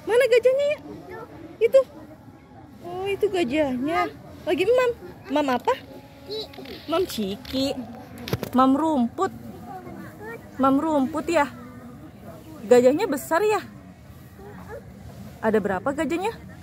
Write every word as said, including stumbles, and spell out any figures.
Mana gajahnya ya? Itu. Oh, itu gajahnya. Lagi mam. Mam apa? Mam Ciki. Mam rumput. Mam rumput ya. Gajahnya besar ya? Ada berapa gajahnya?